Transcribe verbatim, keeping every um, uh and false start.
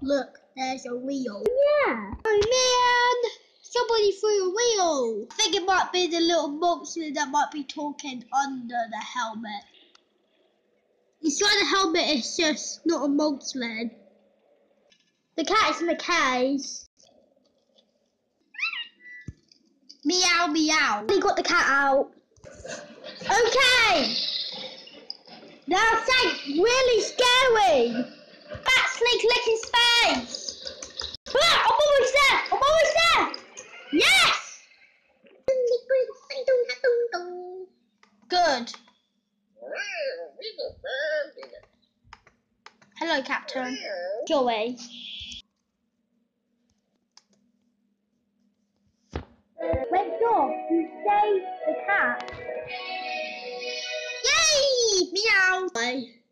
Look, there's a wheel. Yeah. Oh man! Somebody threw a wheel. I think it might be the little monster that might be talking under the helmet. Inside the helmet is just not a monster. The cat is in the cage. Meow meow. We got the cat out. Okay. Now say really scary. Bat snake lick his face. Ah, I'm almost there. I'm almost there. Yes. Good. Hello, Captain. Joey. Make sure you save the cat. Yay! Meow. Bye.